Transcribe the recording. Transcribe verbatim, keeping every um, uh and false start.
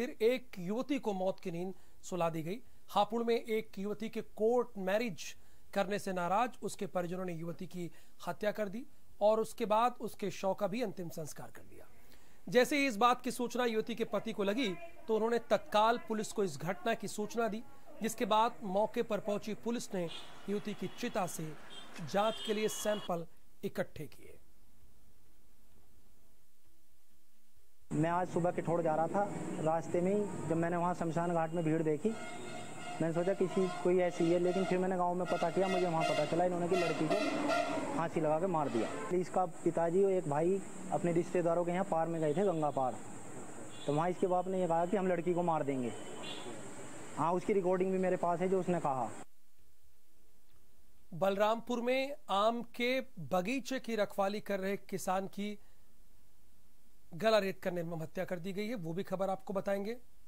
खातिर एक युवती को मौत की नींद सुला दी गई। हापुड़ में एक युवती के कोर्ट मैरिज करने से नाराज उसके परिजनों ने युवती की हत्या कर दी और उसके बाद उसके शव का भी अंतिम संस्कार कर दिया। जैसे ही इस बात की सूचना युवती के पति को लगी तो उन्होंने तत्काल पुलिस को इस घटना की सूचना दी, जिसके बाद मौके पर पहुंची पुलिस ने युवती की चिता से जांच के लिए सैंपल इकट्ठे किए। मैं आज सुबह किठौड़ जा रहा था, रास्ते में ही जब मैंने वहाँ शमशान घाट में भीड़ देखी, मैंने सोचा किसी कोई ऐसी है, लेकिन फिर मैंने गांव में पता किया, मुझे वहाँ पता चला इन्होंने की लड़की को फांसी लगा के मार दिया। इसका पिताजी और एक भाई अपने रिश्तेदारों के यहाँ पार में गए थे, गंगा पार, तो वहाँ इसके बाप ने ये कहा कि हम लड़की को मार देंगे। हाँ, उसकी रिकॉर्डिंग भी मेरे पास है जो उसने कहा। बलरामपुर में आम के बगीचे की रखवाली कर रहे किसान की गला रेत कर निर्मम हत्या कर दी गई है, वो भी खबर आपको बताएंगे।